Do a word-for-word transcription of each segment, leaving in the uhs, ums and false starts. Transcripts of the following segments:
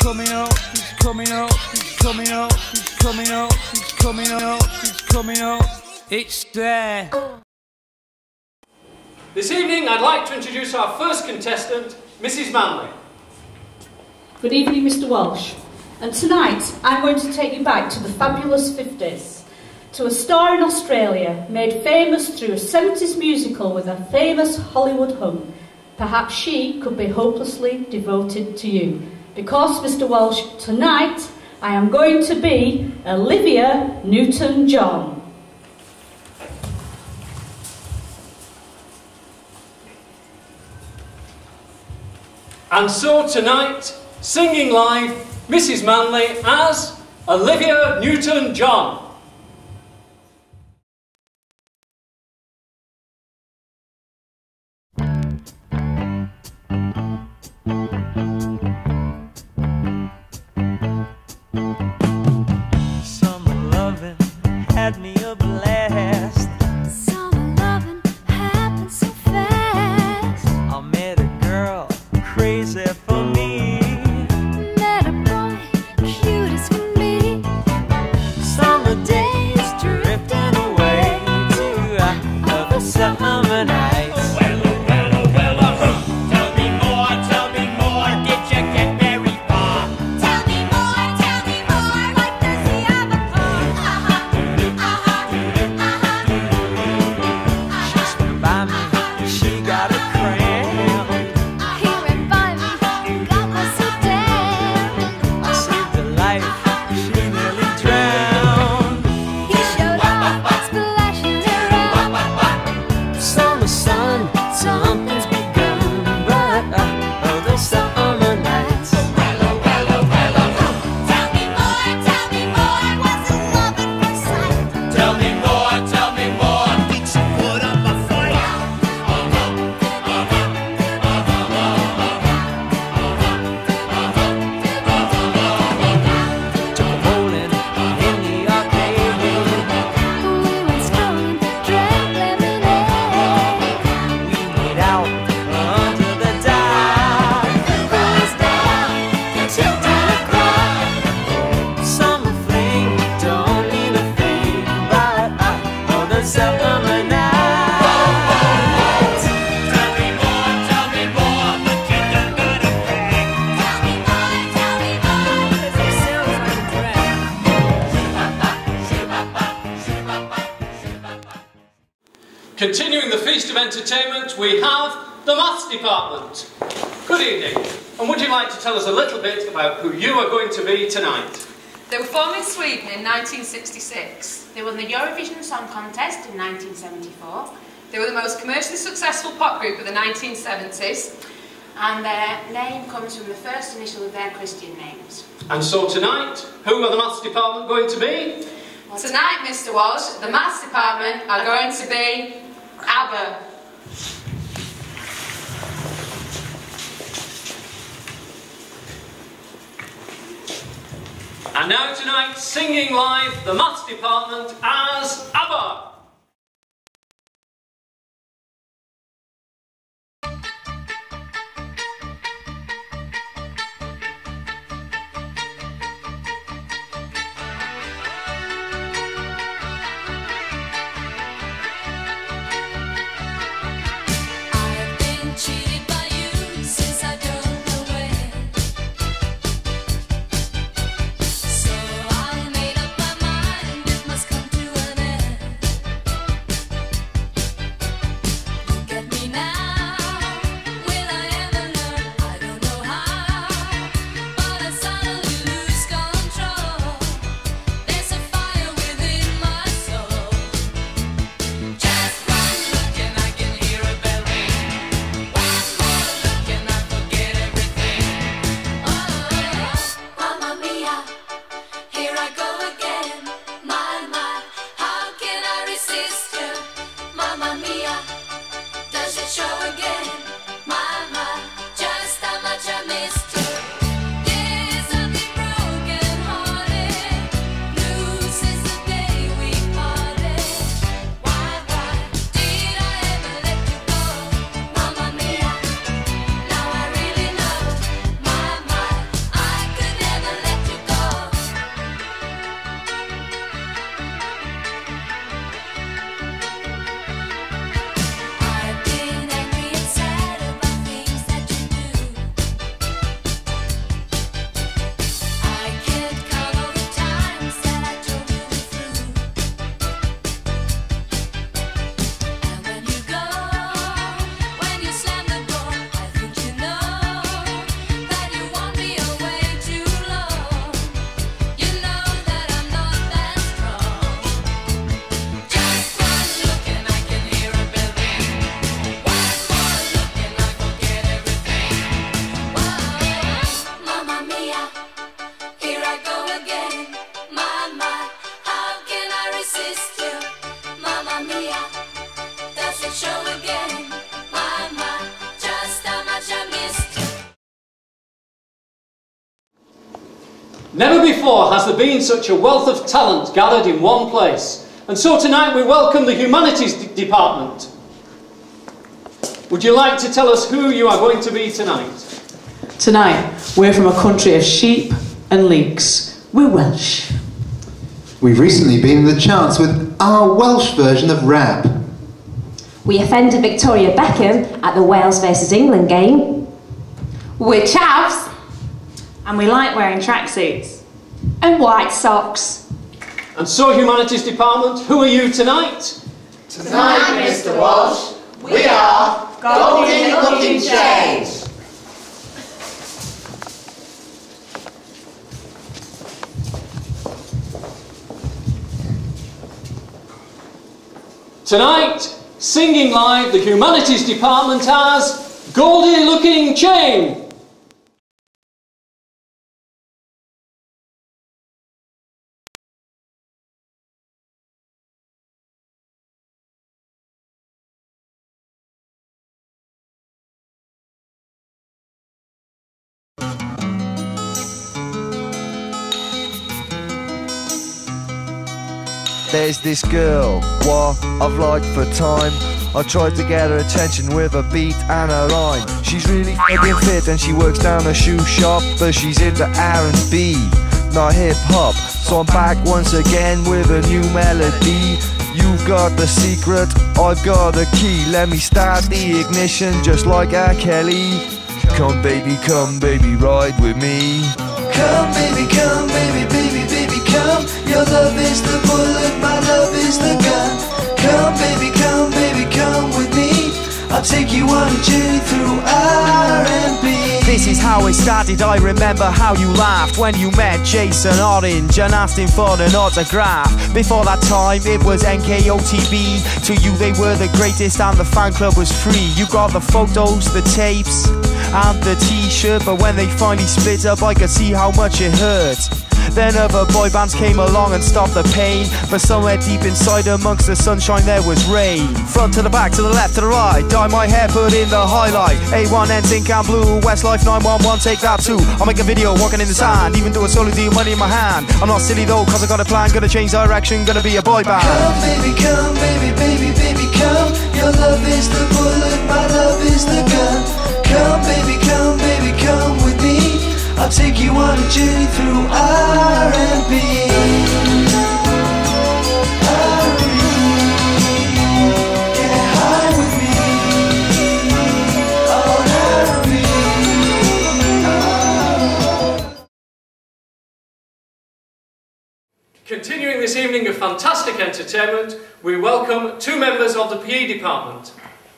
coming up, he's coming up, he's coming up, he's coming up, he's coming up, he's coming up, it's there. This evening I'd like to introduce our first contestant, Missus Manley. Good evening, Mister Walsh. And tonight I'm going to take you back to the fabulous fifties, to a star in Australia made famous through a seventies musical with a famous Hollywood hum. Perhaps she could be hopelessly devoted to you. Because, Mister Walsh, tonight I am going to be Olivia Newton-John. And so tonight, singing live, Missus Manley as Olivia Newton-John. Summer loving had me a blast. Summer loving happened so fast. I met a girl crazy for me. Met a boy cute as can be. Summer days drifting away to uh, other summer nights. Well, well, well, uh, tell me more, tell me more. Did you get very far? Tell me more, tell me more. What does he have a car? Uh-huh, uh-huh, uh-huh. She stood by me, she got a cramp. He went by me, got me so damn. I saved her life, she nearly drowned. He showed up, splashing around. Summer sun, something's begun, but uh, other summer nights. Well, well, well, uh, Tell me more, tell me more. Was it love at first sight? tell me more, tell me more. Did you put up a fight? Took a bowling in the arcade. We went strolling, drank lemonade. We made out under the dark. Boys down, children cry. Summer fling don't mean a thing, but uh, other summer nights. Tell me more, tell me more. But you done got a brag. Tell me more, tell me more. It sounds like a drag. Continuing the feast of entertainment, we have the Maths Department. Good evening, and would you like to tell us a little bit about who you are going to be tonight? They were formed in Sweden in nineteen sixty-six. They won the Eurovision Song Contest in nineteen seventy-four, They were the most commercially successful pop group of the nineteen seventies. and their name comes from the first initial of their Christian names. And so tonight, who are the Maths Department going to be? Tonight, Mister Walsh, the Maths Department are going to be ABBA. And now tonight, singing live, the Maths Department as ABBA. I've been cheated by you since I don't know when. So I made up my mind it must come to an end. Never before has there been such a wealth of talent gathered in one place. And so tonight we welcome the Humanities D- Department. Would you like to tell us who you are going to be tonight? Tonight, we're from a country of sheep and leeks. We're Welsh. We've recently been in the charts with our Welsh version of rap. We offended Victoria Beckham at the Wales versus England game. We're chavs. And we like wearing tracksuits. And white socks. And so, Humanities Department, who are you tonight? Tonight, Mister Walsh, we are Golden Looking Change. Tonight, singing live, the Humanities Department has Goldie Looking Chain. There's this girl, what I've liked for time. I tried to get her attention with a beat and a line. She's really f***ing fit and she works down a shoe shop, but she's into R and B, not hip hop. So I'm back once again with a new melody. You've got the secret, I've got the key. Let me start the ignition just like R. Kelly. Come baby, come baby, ride with me. Come baby, come baby, baby, baby, come. Your love is the bullet, my love is the gun. Come baby, come baby, come with me. I'll take you on a journey through R and B. This is how it started, I remember how you laughed when you met Jason Orange and asked him for an autograph. Before that time it was N K O T B. To you they were the greatest and the fan club was free. You got the photos, the tapes and the t-shirt, but when they finally split up I could see how much it hurt. Then other boy bands came along and stopped the pain, but somewhere deep inside amongst the sunshine there was rain. Front to the back, to the left, to the right, dye my hair, put in the highlight. A one, N Sync and Blue, Westlife nine one one, take that too. I'll make a video walking in the sand, even do a solo deal, money in my hand. I'm not silly though, cause I got a plan, gonna change direction, gonna be a boy band. Come baby, come baby, baby, baby, come. Your love is the bullet, my love is the gun. Come baby, come baby, come with me. I'll take you on a journey through R and B. Get high with me on R and B. Continuing this evening of fantastic entertainment, we welcome two members of the P E department.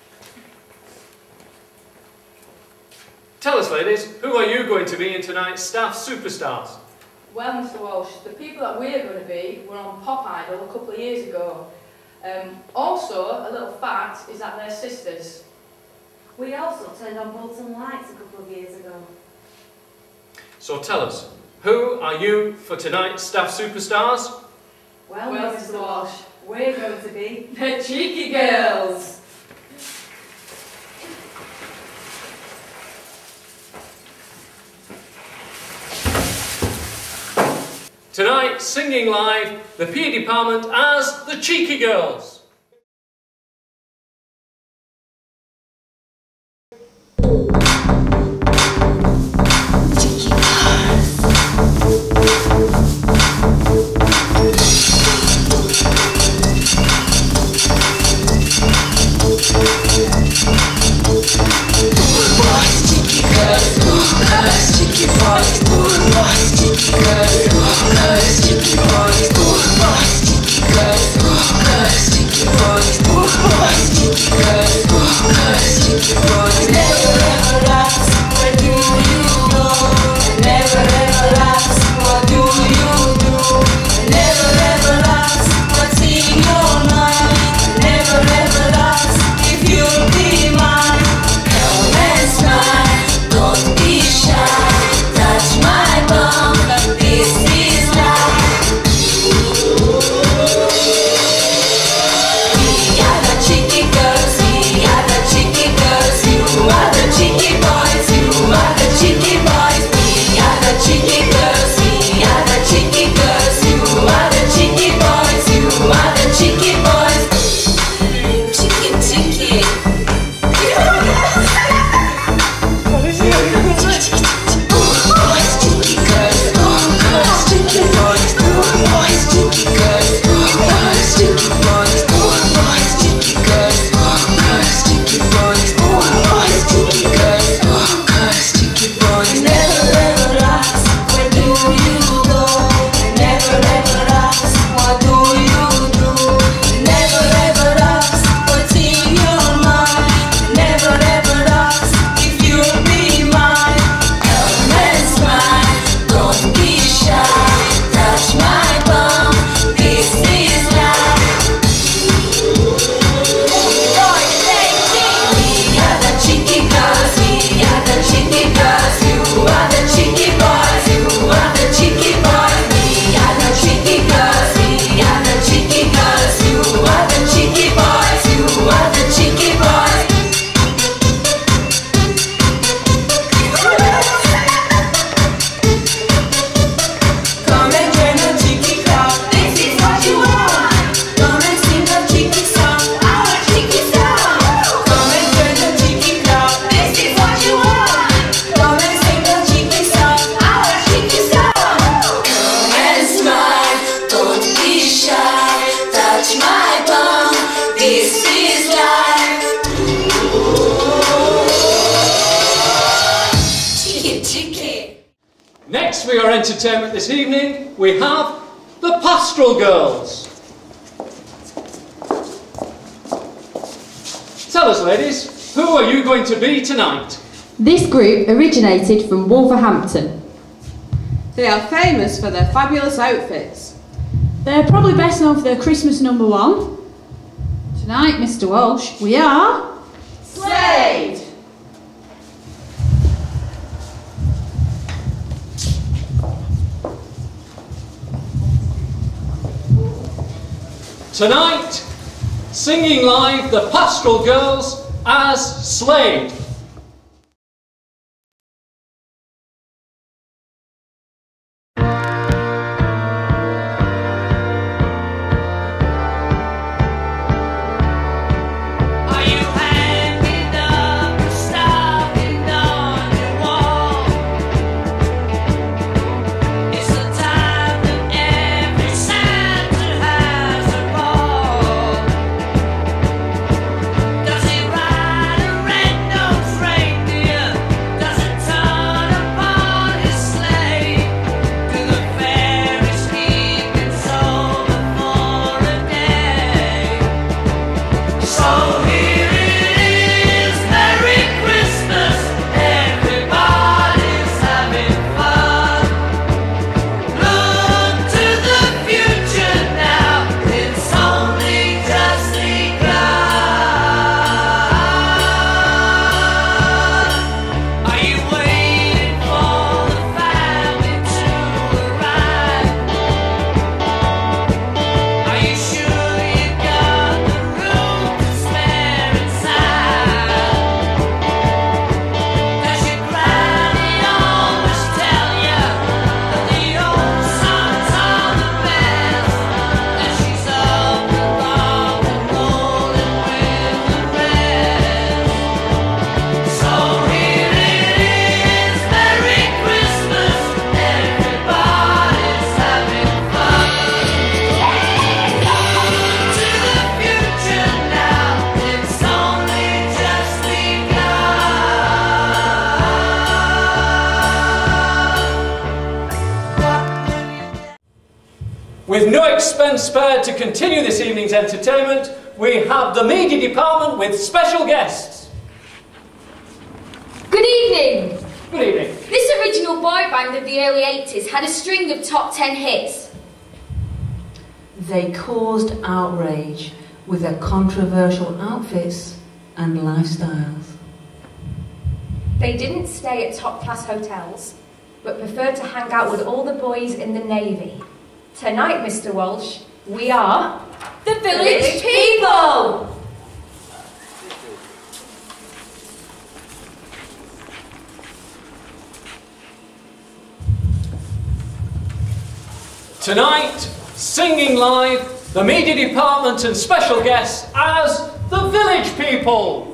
Tell us, ladies, who are you going to be in tonight's Staff Superstars? Well, Mister Walsh, the people that we're going to be were on Pop Idol a couple of years ago. Um, also, a little fact is that they're sisters. We also turned on Bolton Lights a couple of years ago. So tell us, who are you for tonight's Staff Superstars? Well, Well, Mister Mister Walsh, Walsh, we're going to be the Cheeky Girls. Tonight, singing live, the P E department as the Cheeky Girls. Touch my bum, Next for your entertainment this evening, we have the Pastoral Girls. Tell us, ladies, who are you going to be tonight? This group originated from Wolverhampton. They are famous for their fabulous outfits. They're probably best known for their Christmas number one. Tonight, Mister Walsh, we are... Slade! Tonight, singing live the Pastoral Girls as Slade. With no expense spared to continue this evening's entertainment, we have the media department with special guests. Good evening. Good evening. This original boy band of the early eighties had a string of top ten hits. They caused outrage with their controversial outfits and lifestyles. They didn't stay at top-class hotels, but preferred to hang out with all the boys in the Navy. Tonight, Mister Walsh, we are... The Village, Village People! Tonight, singing live, the media department and special guests as the Village People.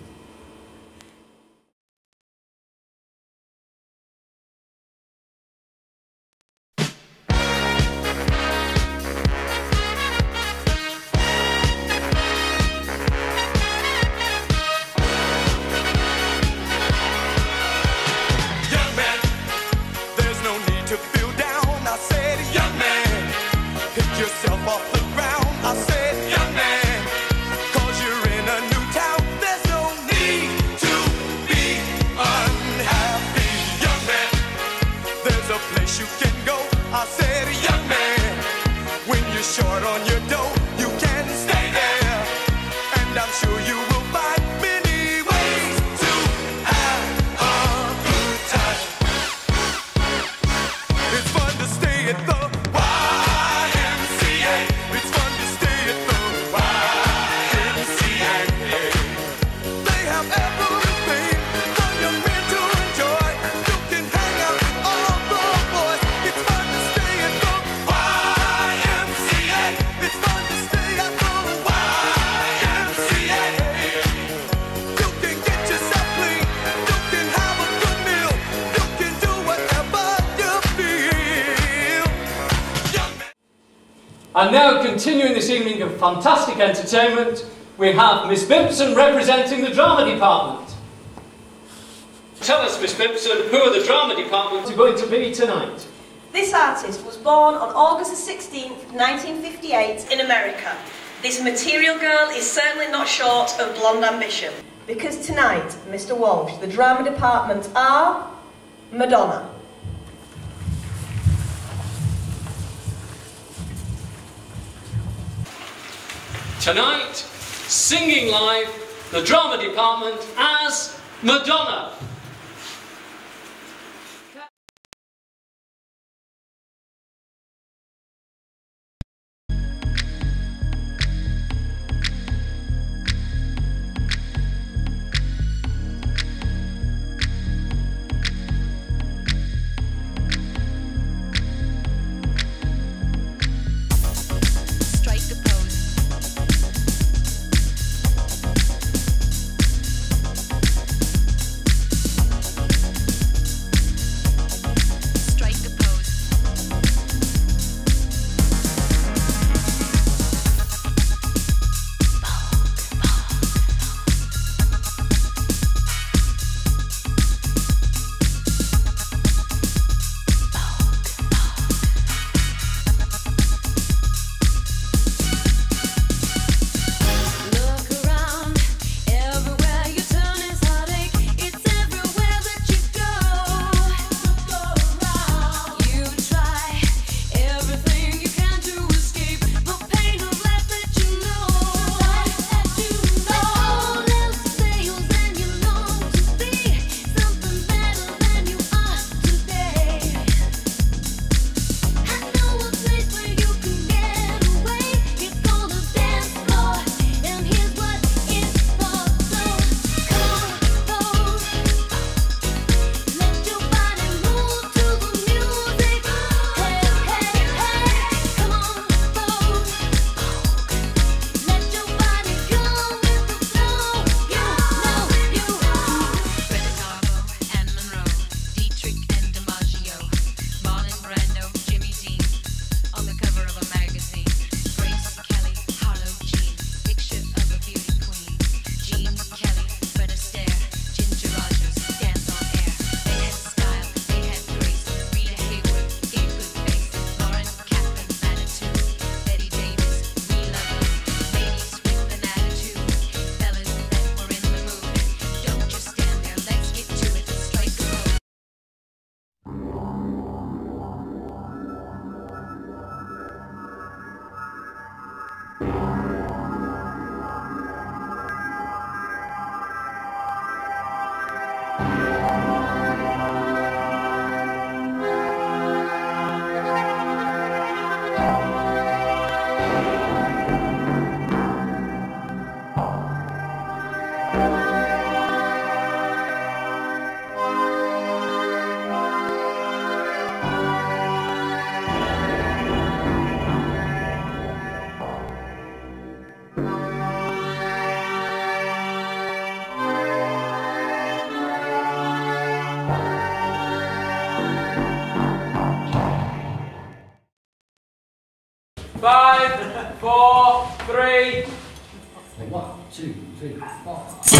And now, continuing this evening of fantastic entertainment, we have Miss Bimpson representing the drama department. Tell us, Miss Simpson, who are the drama department are going to be tonight? This artist was born on August the sixteenth, nineteen fifty-eight in America. This material girl is certainly not short of blonde ambition. Because tonight, Mister Walsh, the drama department are Madonna. Tonight, singing live, the drama department as Madonna. Five, four, three. One, two, three, four.